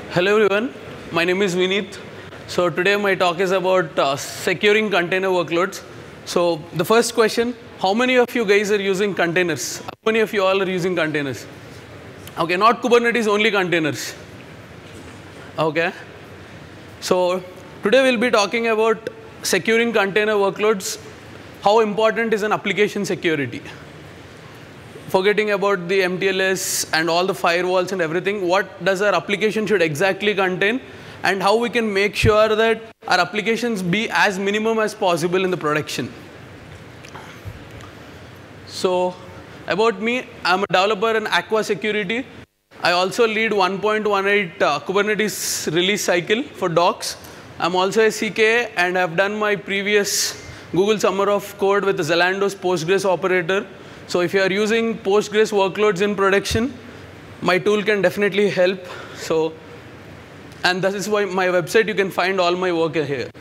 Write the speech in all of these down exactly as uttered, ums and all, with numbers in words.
Hello everyone, my name is Vineeth. So today my talk is about uh, securing container workloads. So the first question, how many of you guys are using containers? How many of you all are using containers? Okay, not Kubernetes, only containers. Okay. So today we'll be talking about securing container workloads, how important is an application security. Forgetting about the M T L S and all the firewalls and everything, what does our application should exactly contain and how we can make sure that our applications be as minimum as possible in the production. So about me, I'm a developer in Aqua security. I also lead one point one eight uh, Kubernetes release cycle for docs. I'm also a C K A and I've done my previous Google Summer of Code with the Zalando's Postgres operator. So if you are using Postgres workloads in production, my tool can definitely help. So, and that is why my website, you can find all my work here.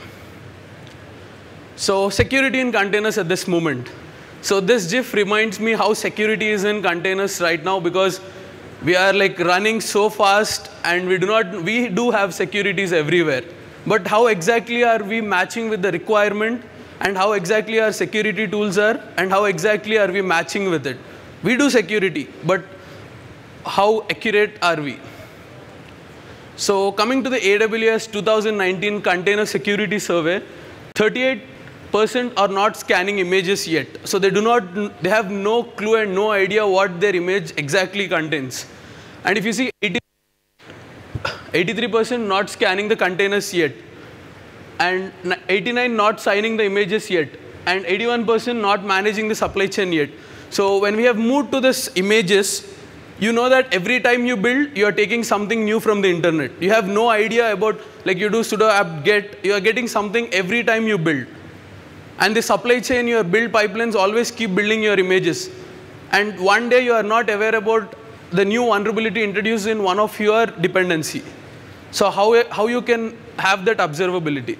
So security in containers at this moment. So this GIF reminds me how security is in containers right now, because we are like running so fast and we do not, we do have securities everywhere. But how exactly are we matching with the requirement? And how exactly our security tools are, and how exactly are we matching with it. We do security, but how accurate are we? So coming to the A W S two thousand nineteen Container Security Survey, thirty-eight percent are not scanning images yet. So they do not, they have no clue and no idea what their image exactly contains. And if you see eighty-three percent not scanning the containers yet, and eighty-nine not signing the images yet, and eighty-one percent not managing the supply chain yet. So when we have moved to this images, you know that every time you build, you are taking something new from the internet. You have no idea about, like you do sudo apt get, you are getting something every time you build. And the supply chain, your build pipelines always keep building your images. And one day you are not aware about the new vulnerability introduced in one of your dependency. So how, how you can have that observability.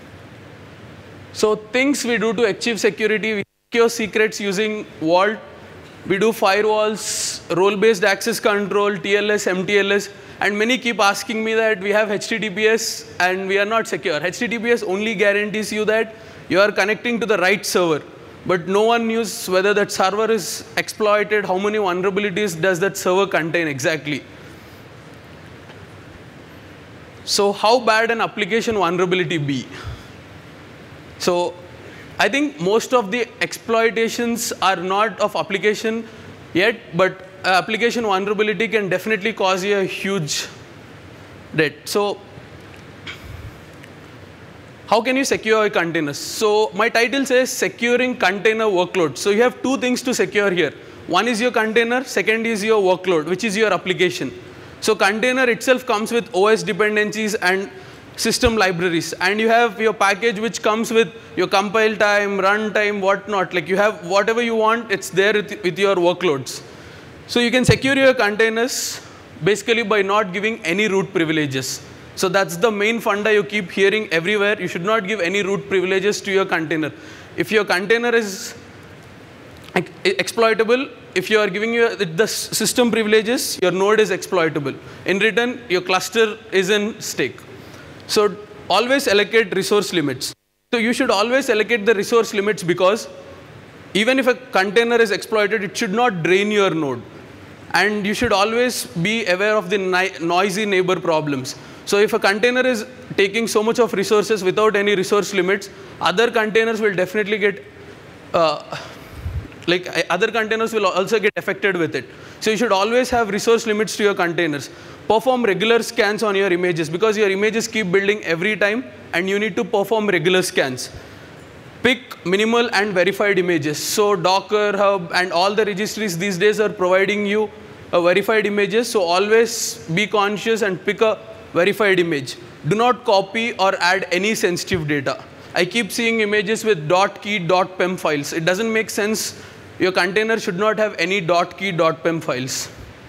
So things we do to achieve security, we secure secrets using Vault. We do firewalls, role-based access control, T L S, M T L S, and many keep asking me that we have H T T P S and we are not secure. H T T P S only guarantees you that you are connecting to the right server, but no one knows whether that server is exploited, how many vulnerabilities does that server contain exactly. So how bad an application vulnerability be? So I think most of the exploitations are not of application yet, but uh, application vulnerability can definitely cause you a huge debt. So how can you secure containers? So my title says securing container workload. So you have two things to secure here. One is your container, second is your workload, which is your application. So container itself comes with O S dependencies and system libraries, and you have your package which comes with your compile time, run time, whatnot. Like you have whatever you want, it's there with, with your workloads. So you can secure your containers basically by not giving any root privileges. So that's the main funda you keep hearing everywhere. You should not give any root privileges to your container. If your container is exploitable, if you are giving you the system privileges, your node is exploitable. In return, your cluster is in stake. So always allocate resource limits. So you should always allocate the resource limits, because even if a container is exploited, it should not drain your node. And you should always be aware of the noisy neighbor problems. So if a container is taking so much of resources without any resource limits, other containers will definitely get uh, like other containers will also get affected with it. So you should always have resource limits to your containers. Perform regular scans on your images, because your images keep building every time and you need to perform regular scans. Pick minimal and verified images. So Docker Hub and all the registries these days are providing you a verified images. So always be conscious and pick a verified image. Do not copy or add any sensitive data. I keep seeing images with .key, .pem files. It doesn't make sense. Your container should not have any .key, .pem files.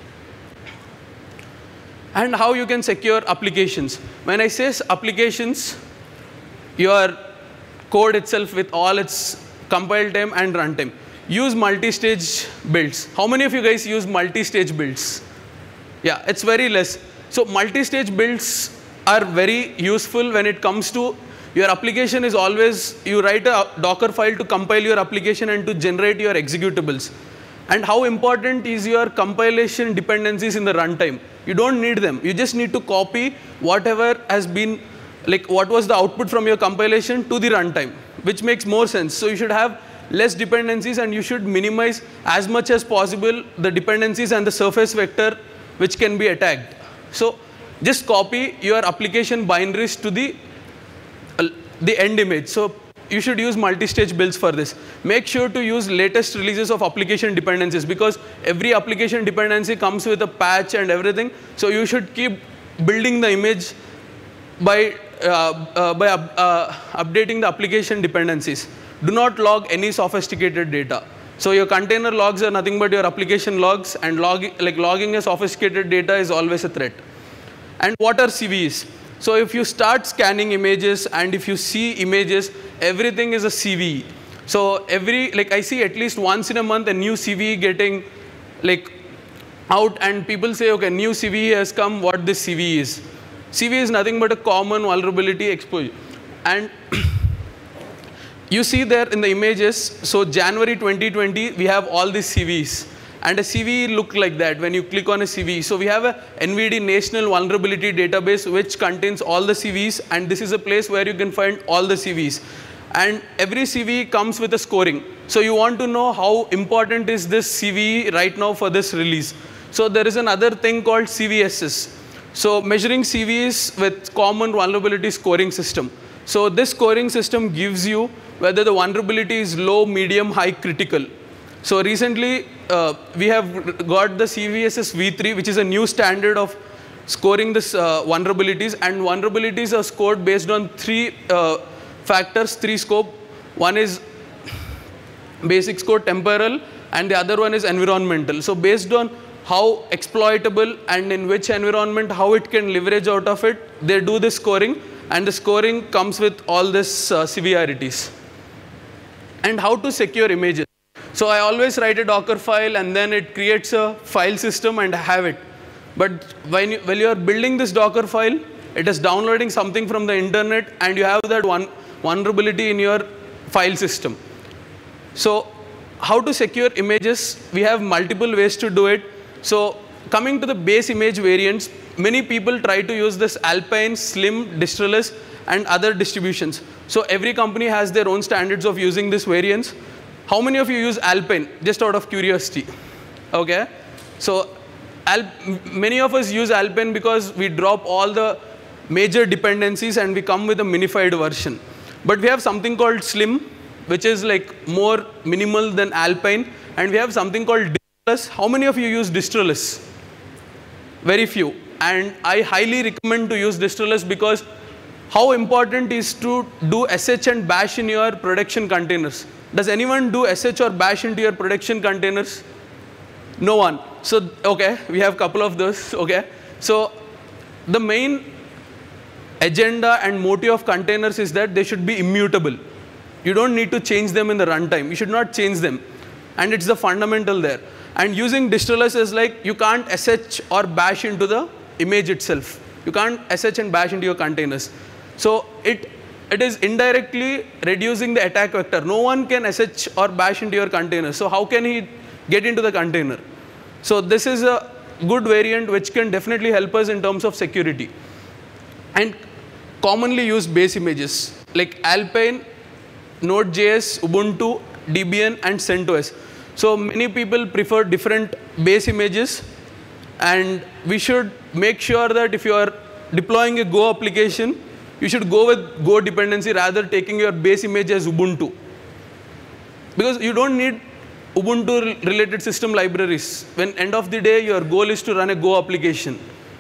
And how you can secure applications. When I say applications, your code itself with all its compile time and runtime. Use multi-stage builds. How many of you guys use multi-stage builds? Yeah, it's very less. So multi-stage builds are very useful when it comes to your application is always, you write a Docker file to compile your application and to generate your executables. And how important is your compilation dependencies in the runtime? You don't need them. You just need to copy whatever has been, like what was the output from your compilation to the runtime, which makes more sense. So you should have less dependencies and you should minimize as much as possible the dependencies and the surface vector which can be attacked. So just copy your application binaries to the, uh, the end image. So you should use multi-stage builds for this. Make sure to use latest releases of application dependencies because every application dependency comes with a patch and everything. So you should keep building the image by, uh, uh, by uh, updating the application dependencies. Do not log any sophisticated data. So your container logs are nothing but your application logs, and log, like logging a sophisticated data is always a threat. And what are C Vs? So if you start scanning images and if you see images, everything is a C V. So every, like I see at least once in a month a new C V getting like out, and people say, okay, new C V has come, what this C V is. C V is nothing but a common vulnerability exposure. And you see there in the images, so January twenty twenty, we have all these C Vs. And a C V look like that when you click on a C V. So we have a N V D National Vulnerability Database which contains all the C Vs, and this is a place where you can find all the C Vs. And every C V comes with a scoring. So you want to know how important is this C V right now for this release. So there is another thing called C V S S. So measuring C Vs with common vulnerability scoring system. So this scoring system gives you whether the vulnerability is low, medium, high, critical. So recently, uh, we have got the C V S S v three, which is a new standard of scoring this uh, vulnerabilities. And vulnerabilities are scored based on three uh, factors, three scope. One is basic score, temporal, and the other one is environmental. So based on how exploitable and in which environment, how it can leverage out of it, they do this scoring. And the scoring comes with all this uh, severities. And how to secure images. So I always write a Docker file and then it creates a file system and I have it. But when you, when you are building this Docker file, it is downloading something from the internet and you have that one vulnerability in your file system. So how to secure images? We have multiple ways to do it. So coming to the base image variants, many people try to use this Alpine, Slim, Distreless, and other distributions. So every company has their own standards of using these variants. How many of you use Alpine? Just out of curiosity. Okay. So Al many of us use Alpine because we drop all the major dependencies and we come with a minified version. But we have something called Slim, which is like more minimal than Alpine. And we have something called Distreless. How many of you use Distreless? Very few. And I highly recommend to use Distreless because how important is to do S H and bash in your production containers. Does anyone do S H or bash into your production containers? No one. So, okay, we have a couple of those, okay. So, the main agenda and motive of containers is that they should be immutable. You don't need to change them in the runtime. You should not change them. And it's the fundamental there. And using Distreless is like you can't S H or bash into the image itself. You can't S H and bash into your containers. So it, it is indirectly reducing the attack vector. No one can S H or bash into your container. So how can he get into the container? So this is a good variant which can definitely help us in terms of security. And commonly used base images like Alpine, Node.js, Ubuntu, Debian, and CentOS. So many people prefer different base images, and we should make sure that if you are deploying a Go application, you should go with Go dependency rather taking your base image as Ubuntu. Because you don't need Ubuntu related system libraries. When end of the day, your goal is to run a Go application.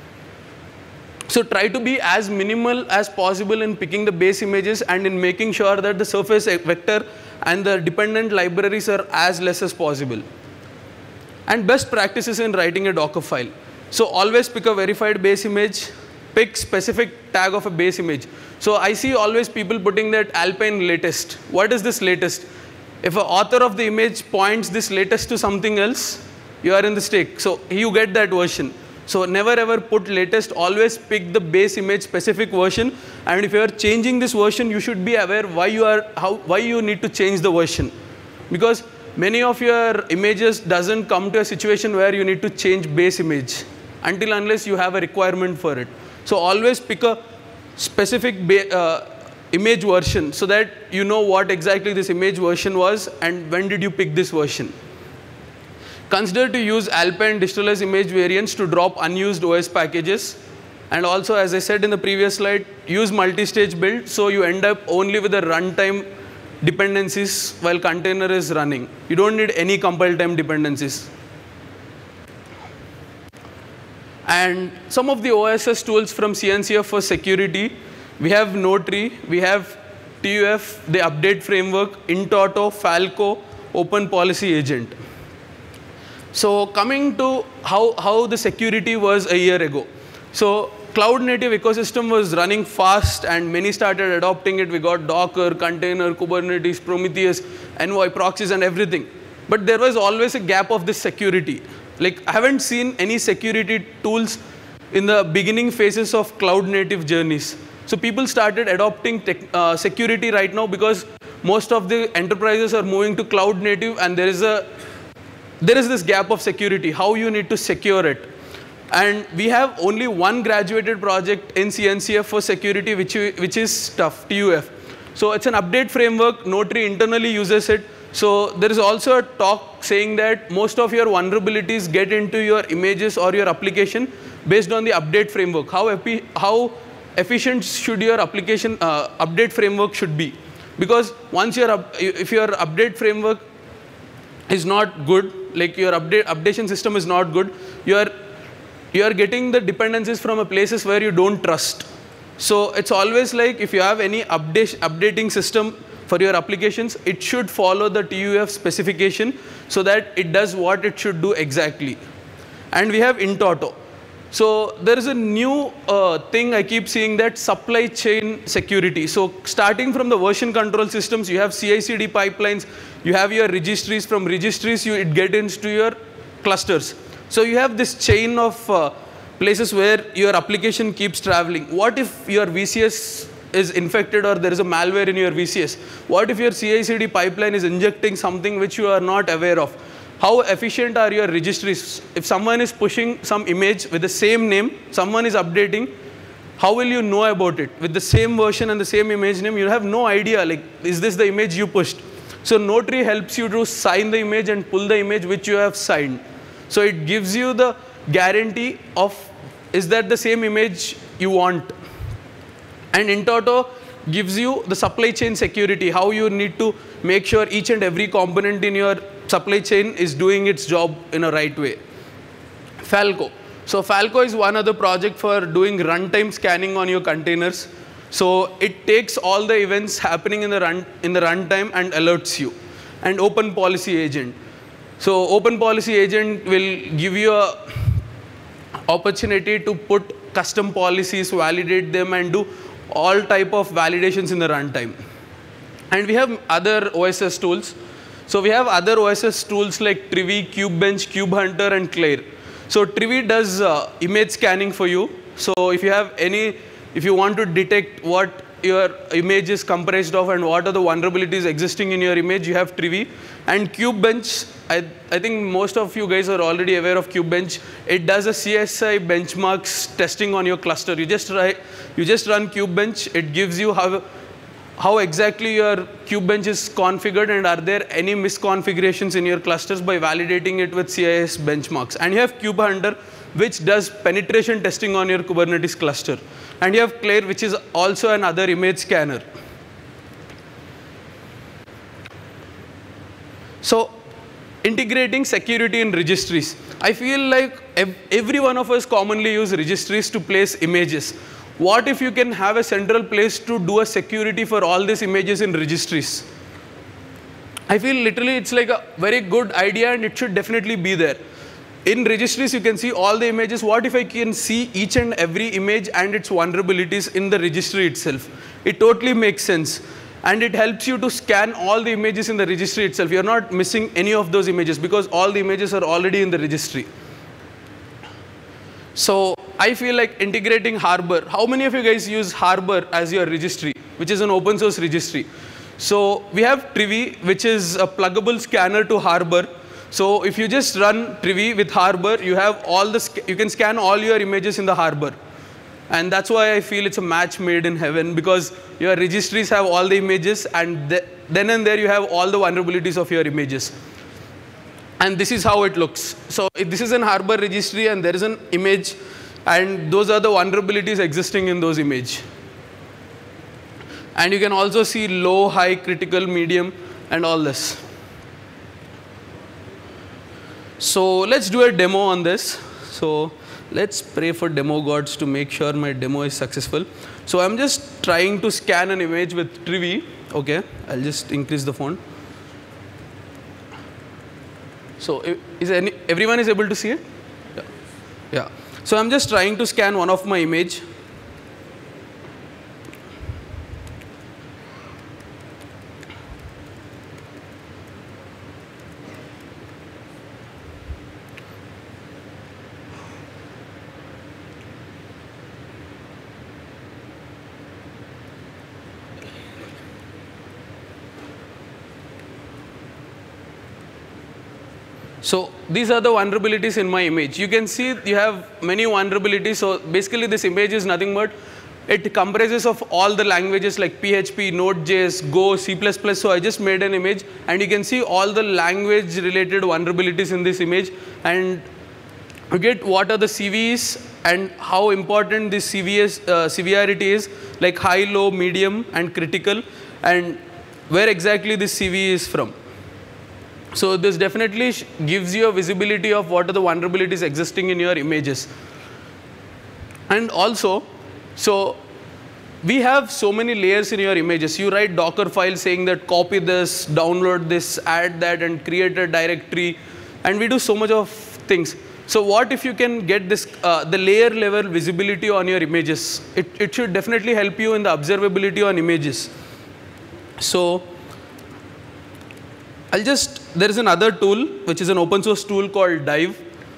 So try to be as minimal as possible in picking the base images and in making sure that the surface vector and the dependent libraries are as less as possible. And best practices in writing a Docker file. So always pick a verified base image, pick specific tag of a base image. So I see always people putting that Alpine latest. What is this latest? If an author of the image points this latest to something else, you are in the stake. So you get that version. So never ever put latest, always pick the base image specific version, and if you are changing this version, you should be aware why you are, how, why you need to change the version. Because many of your images doesn't come to a situation where you need to change base image until unless you have a requirement for it. So always pick a specific uh, image version so that you know what exactly this image version was and when did you pick this version. Consider to use Alpine digitalized image variants to drop unused O S packages. And also, as I said in the previous slide, use multi-stage build so you end up only with the runtime dependencies while container is running. You don't need any compile time dependencies. And some of the O S S tools from C N C F for security, we have Notary, we have T U F, the update framework, IntAuto, Falco, Open Policy Agent. So coming to how, how the security was a year ago. So cloud native ecosystem was running fast and many started adopting it. We got Docker, container, Kubernetes, Prometheus, Envoy, proxies and everything. But there was always a gap of this security. Like I haven't seen any security tools in the beginning phases of cloud native journeys. So people started adopting tech, uh, security right now because most of the enterprises are moving to cloud native and there is a there is this gap of security, how you need to secure it. And we have only one graduated project in C N C F for security, which, which is tough, T U F. So it's an update framework, Notary internally uses it. So there is also a talk saying that most of your vulnerabilities get into your images or your application based on the update framework. How, epi how efficient should your application uh, update framework should be? Because once your up if your update framework is not good, like your update updation system is not good, you are you are getting the dependencies from a places where you don't trust. So it's always like if you have any update updating system for your applications, it should follow the T U F specification so that it does what it should do exactly. And we have IntAuto. So there is a new uh, thing I keep seeing, that supply chain security. So starting from the version control systems, you have C I C D pipelines, you have your registries. From registries, you it get into your clusters. So you have this chain of uh, places where your application keeps traveling. What if your V C S is infected or there is a malware in your V C S? What if your C I C D pipeline is injecting something which you are not aware of? How efficient are your registries? If someone is pushing some image with the same name, someone is updating, how will you know about it? With the same version and the same image name, you have no idea, like, is this the image you pushed? So Notary helps you to sign the image and pull the image which you have signed. So it gives you the guarantee of, is that the same image you want? And IntAuto gives you the supply chain security, how you need to make sure each and every component in your supply chain is doing its job in a right way. Falco. So Falco is one other project for doing runtime scanning on your containers. So it takes all the events happening in the run in the runtime and alerts you. And Open Policy Agent. So Open Policy Agent will give you a opportunity to put custom policies, validate them, and do all type of validations in the runtime. And we have other O S S tools. So we have other O S S tools like Trivy, KubeBench, KubeHunter, and Claire. So Trivy does uh, image scanning for you. So if you have any, if you want to detect what your image is comprised of and what are the vulnerabilities existing in your image, you have Trivy. And KubeBench, I, I think most of you guys are already aware of KubeBench. It does a C S I benchmarks testing on your cluster. You just, try, you just run KubeBench. It gives you how, how exactly your KubeBench is configured and are there any misconfigurations in your clusters by validating it with C I S benchmarks. And you have KubeHunter, which does penetration testing on your Kubernetes cluster. And you have Claire, which is also another image scanner. So integrating security in registries. I feel like every one of us commonly use registries to place images. What if you can have a central place to do a security for all these images in registries? I feel literally it's like a very good idea and it should definitely be there. In registries, you can see all the images. What if I can see each and every image and its vulnerabilities in the registry itself? It totally makes sense. And it helps you to scan all the images in the registry itself. You're not missing any of those images because all the images are already in the registry. So I feel like integrating Harbor. How many of you guys use Harbor as your registry, which is an open source registry? So we have Trivy, which is a pluggable scanner to Harbor. So if you just run Trivy with Harbor, you have all the, you can scan all your images in the Harbor. And that's why I feel it's a match made in heaven, because your registries have all the images, and th then and there you have all the vulnerabilities of your images. And this is how it looks. So this is an Harbor registry, and there is an image, and those are the vulnerabilities existing in those images. And you can also see low, high, critical, medium, and all this. So let's do a demo on this. So let's pray for demo gods to make sure my demo is successful. So I'm just trying to scan an image with Trivy. Okay, I'll just increase the font. So is any, everyone is able to see it? Yeah. Yeah. So I'm just trying to scan one of my image. So these are the vulnerabilities in my image. You can see you have many vulnerabilities. So basically this image is nothing but, it comprises of all the languages like P H P, Node.js, Go, C plus plus. So I just made an image, and you can see all the language related vulnerabilities in this image, and you get what are the C Vs and how important this C V S, uh, severity is, like high, low, medium, and critical, and where exactly this C V is from. So this definitely gives you a visibility of what are the vulnerabilities existing in your images. And also, so we have so many layers in your images. You write Docker files saying that copy this, download this, add that, and create a directory. And we do so much of things. So what if you can get this, uh, the layer level visibility on your images? It, it should definitely help you in the observability on images. So I'll just, there is another tool, which is an open source tool called Dive.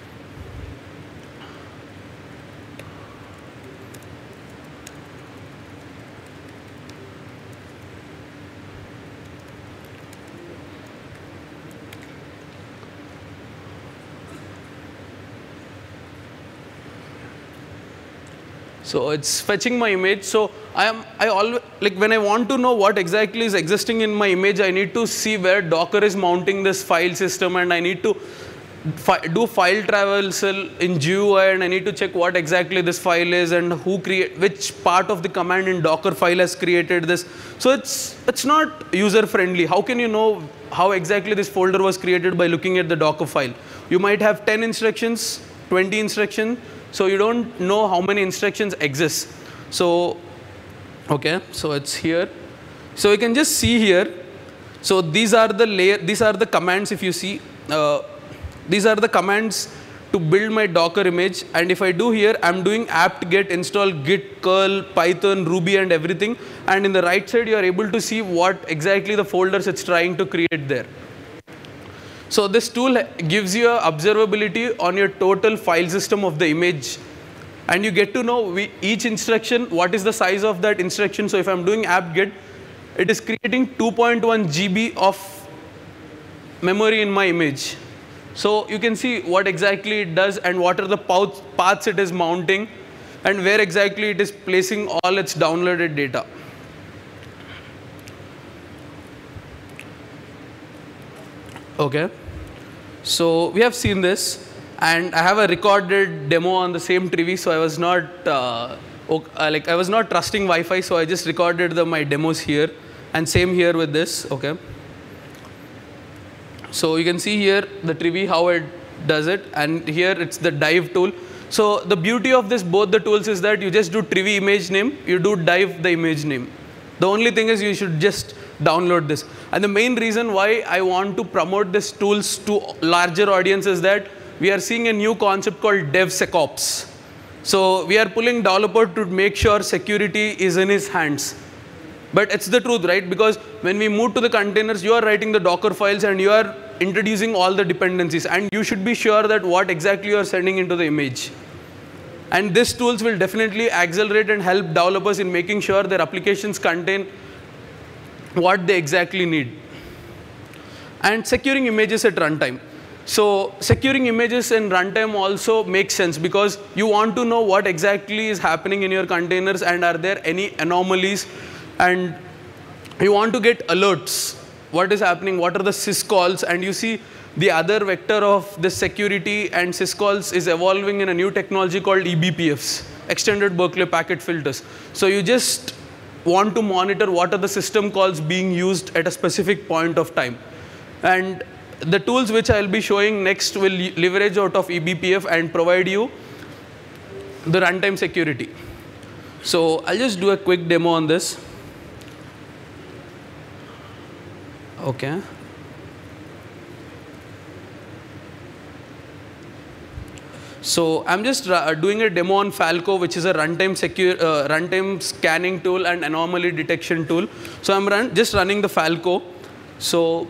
So it's fetching my image. So I am, I always, like when I want to know what exactly is existing in my image, I need to see where Docker is mounting this file system, and I need to fi do file traversal in G U I, and I need to check what exactly this file is and who create, which part of the command in Docker file has created this. So it's, it's not user friendly. How can you know how exactly this folder was created by looking at the Docker file? You might have ten instructions, twenty instructions. So you don't know how many instructions exist. So, okay, so it's here. So you can just see here. So these are the layer, these are the commands. If you see, uh, these are the commands to build my Docker image. And if I do here, I'm doing apt get install git curl Python Ruby and everything. And in the right side, you are able to see what exactly the folders it's trying to create there. So this tool gives you a observability on your total file system of the image, and you get to know we, each instruction, what is the size of that instruction. So if I'm doing apt-get, it is creating two point one G B of memory in my image. So you can see what exactly it does and what are the paths it is mounting and where exactly it is placing all its downloaded data. Okay, so we have seen this, and I have a recorded demo on the same Trivy. So I was not uh, okay, like I was not trusting Wi-Fi, so I just recorded the, my demos here, and same here with this. Okay, so you can see here the Trivy how it does it, and here it's the Dive tool. So the beauty of this both the tools is that you just do Trivy image name, you do Dive the image name. The only thing is you should just download this. And the main reason why I want to promote these tools to larger audience is that we are seeing a new concept called DevSecOps. So we are pulling developer to make sure security is in his hands. But it's the truth, right? Because when we move to the containers, you are writing the Docker files and you are introducing all the dependencies. And you should be sure that what exactly you are sending into the image. And these tools will definitely accelerate and help developers in making sure their applications contain what they exactly need. And securing images at runtime. So securing images in runtime also makes sense because you want to know what exactly is happening in your containers and are there any anomalies, and you want to get alerts. What is happening? What are the syscalls? And you see the other vector of this security and syscalls is evolving in a new technology called E B P Fs, Extended Berkeley Packet Filters. So you just want to monitor what are the system calls being used at a specific point of time. And the tools which I will be showing next will leverage out of E B P F and provide you the runtime security. So I'll just do a quick demo on this. Okay. So I'm just uh, doing a demo on Falco, which is a runtime secure, uh, runtime scanning tool and anomaly detection tool. So I'm run, just running the Falco. So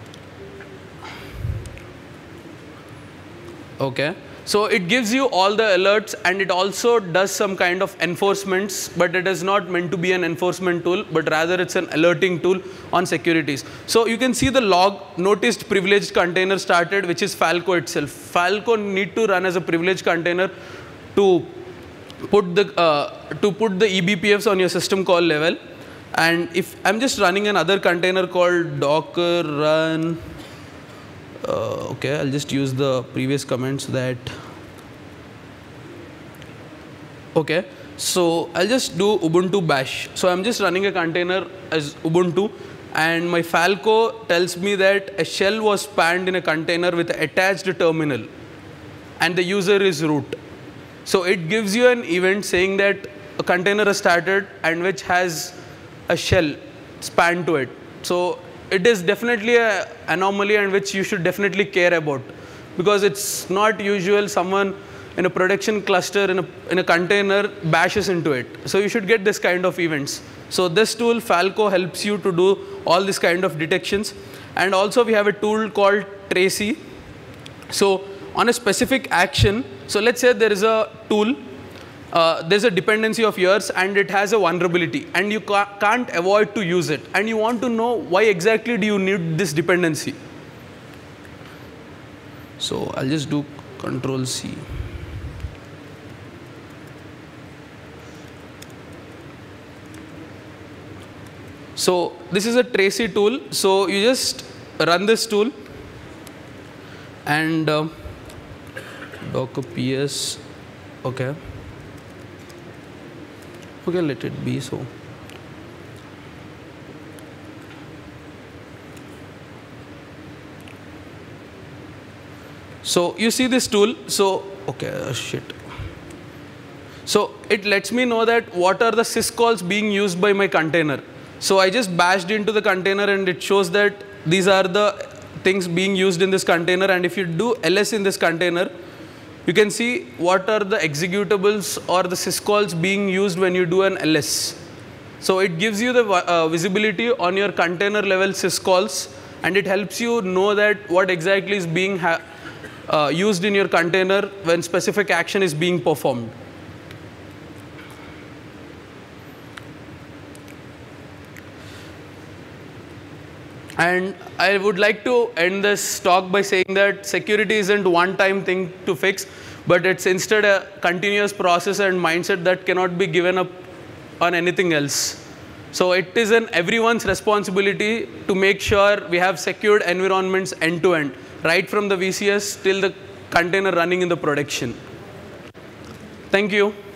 okay. So it gives you all the alerts, and it also does some kind of enforcements, but it is not meant to be an enforcement tool, but rather it's an alerting tool on securities. So you can see the log, noticed privileged container started, which is Falco itself. Falco need to run as a privileged container to put the uh, to put the E B P Fs on your system call level. And if I'm just running another container called docker run. Uh, okay, I'll just use the previous comments that. Okay, so I'll just do Ubuntu bash. So I'm just running a container as Ubuntu, and my Falco tells me that a shell was spanned in a container with an attached terminal, and the user is root. So it gives you an event saying that a container has started and which has a shell spanned to it. So it is definitely an anomaly and which you should definitely care about, because it's not usual someone in a production cluster in a, in a container bashes into it. So you should get this kind of events. So this tool Falco helps you to do all this kind of detections. And also we have a tool called Trivy. So on a specific action, so let's say there is a tool, Uh, there's a dependency of yours and it has a vulnerability, and you ca can't avoid to use it, and you want to know why exactly do you need this dependency. So I'll just do control C. So this is a Trivy tool. So you just run this tool and uh, docker ps. Okay. Okay, let it be so. So you see this tool. So okay, uh, shit. So it lets me know that what are the syscalls being used by my container. So I just bashed into the container and it shows that these are the things being used in this container. And if you do ls in this container, you can see what are the executables or the syscalls being used when you do an ls. So it gives you the uh, visibility on your container level syscalls, and it helps you know that what exactly is being ha uh, used in your container when specific action is being performed. And I would like to end this talk by saying that security isn't one-time thing to fix, but it's instead a continuous process and mindset that cannot be given up on anything else. So it is an everyone's responsibility to make sure we have secured environments end-to-end, right from the V C S till the container running in the production. Thank you.